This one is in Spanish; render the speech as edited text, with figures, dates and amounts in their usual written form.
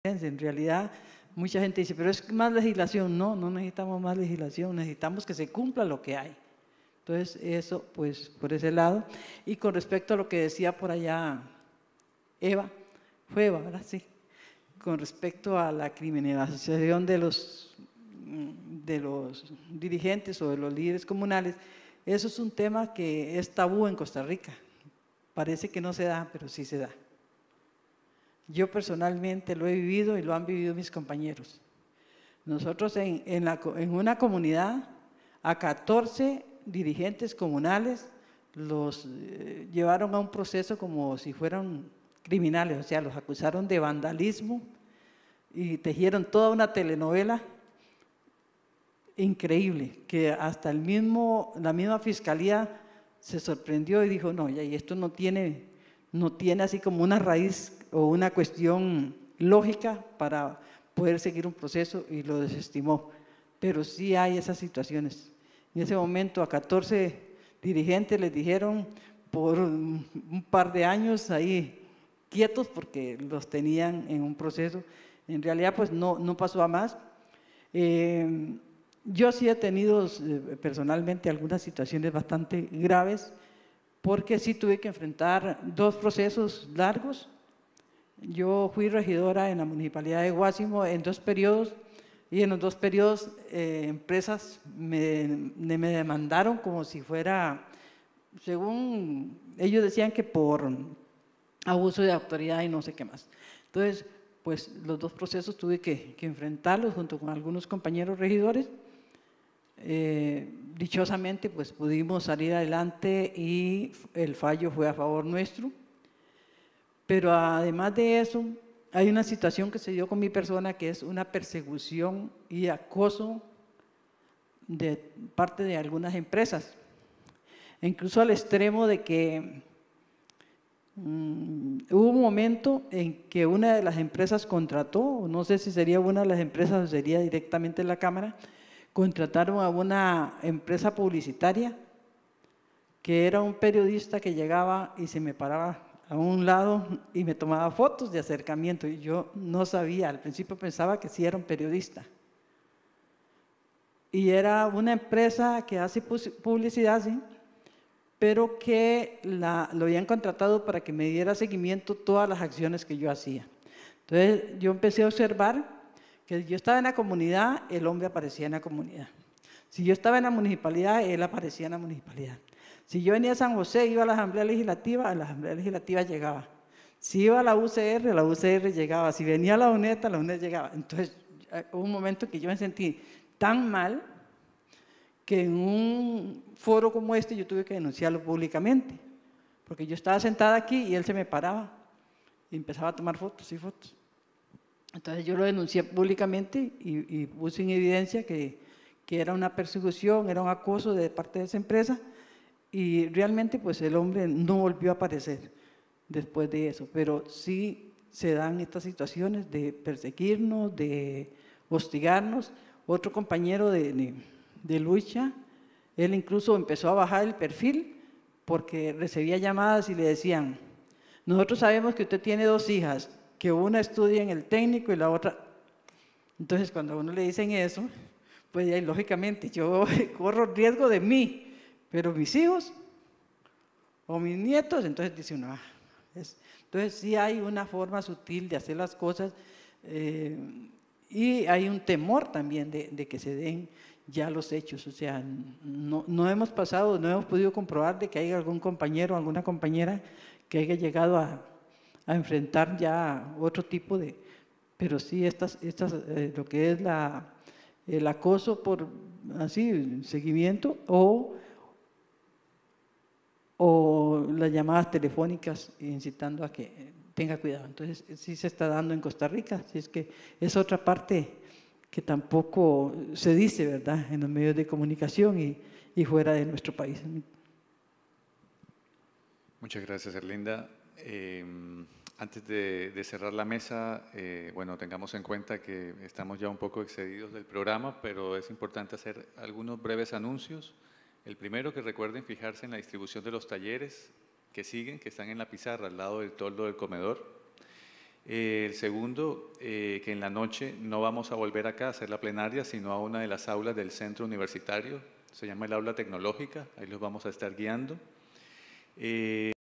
En realidad, mucha gente dice, pero es más legislación. No, no necesitamos más legislación, necesitamos que se cumpla lo que hay. Entonces, eso, pues, por ese lado. Y con respecto a lo que decía por allá Eva, fue Eva, ¿verdad? Sí. Con respecto a la criminalización de los dirigentes o de los líderes comunales, eso es un tema que es tabú en Costa Rica. Parece que no se da, pero sí se da. Yo personalmente lo he vivido y lo han vivido mis compañeros. Nosotros en una comunidad, a 14 dirigentes comunales los llevaron a un proceso como si fueran criminales, o sea, los acusaron de vandalismo y tejieron toda una telenovela increíble, que hasta la misma fiscalía se sorprendió y dijo, no, y esto no tiene así como una raíz o una cuestión lógica para poder seguir un proceso, y lo desestimó. Pero sí hay esas situaciones. En ese momento a 14 dirigentes les dijeron por un par de años ahí quietos porque los tenían en un proceso. En realidad pues no pasó a más. Yo sí he tenido personalmente algunas situaciones bastante graves, porque sí tuve que enfrentar 2 procesos largos. Yo fui regidora en la Municipalidad de Guásimo en 2 periodos, y en los 2 periodos empresas me demandaron como si fuera, según ellos decían que por abuso de autoridad y no sé qué más. Entonces, pues los 2 procesos tuve que enfrentarlos junto con algunos compañeros regidores. Dichosamente pues pudimos salir adelante y el fallo fue a favor nuestro, pero además de eso hay una situación que se dio con mi persona, que es una persecución y acoso de parte de algunas empresas, incluso al extremo de que hubo un momento en que una de las empresas contrató, no sé si sería una de las empresas o sería directamente la Cámara, contrataron a una empresa publicitaria que era un periodista que llegaba y se me paraba a un lado y me tomaba fotos de acercamiento, y yo no sabía, al principio pensaba que sí era un periodista. Y era una empresa que hace publicidad, ¿sí?, pero que lo habían contratado para que me diera seguimiento a todas las acciones que yo hacía. Entonces yo empecé a observar que yo estaba en la comunidad, el hombre aparecía en la comunidad. Si yo estaba en la municipalidad, él aparecía en la municipalidad. Si yo venía a San José, iba a la Asamblea Legislativa llegaba. Si iba a la UCR llegaba. Si venía a la UNED llegaba. Entonces, hubo un momento que yo me sentí tan mal que en un foro como este yo tuve que denunciarlo públicamente, porque yo estaba sentada aquí y él se me paraba y empezaba a tomar fotos y fotos. Entonces yo lo denuncié públicamente y puse en evidencia que era una persecución, era un acoso de parte de esa empresa, y realmente pues el hombre no volvió a aparecer después de eso. Pero sí se dan estas situaciones de perseguirnos, de hostigarnos. Otro compañero de lucha, él incluso empezó a bajar el perfil porque recibía llamadas y le decían, nosotros sabemos que usted tiene 2 hijas, que una estudia en el técnico y la otra. Entonces cuando a uno le dicen eso, pues ya, lógicamente yo corro riesgo de mí, pero mis hijos o mis nietos, entonces dice uno, entonces sí hay una forma sutil de hacer las cosas, y hay un temor también de que se den ya los hechos. O sea, no hemos podido comprobar de que haya algún compañero o alguna compañera que haya llegado a enfrentar ya otro tipo de, pero sí lo que es el acoso por así seguimiento o las llamadas telefónicas incitando a que tenga cuidado. Entonces sí se está dando en Costa Rica, así es que es otra parte que tampoco se dice, ¿verdad?, en los medios de comunicación y fuera de nuestro país. Muchas gracias, Erlinda. Antes de cerrar la mesa, bueno, tengamos en cuenta que estamos ya un poco excedidos del programa, pero es importante hacer algunos breves anuncios. El primero, que recuerden fijarse en la distribución de los talleres que siguen, que están en la pizarra al lado del toldo del comedor. El segundo, que en la noche no vamos a volver acá a hacer la plenaria, sino a una de las aulas del centro universitario. Se llama el aula tecnológica, ahí los vamos a estar guiando.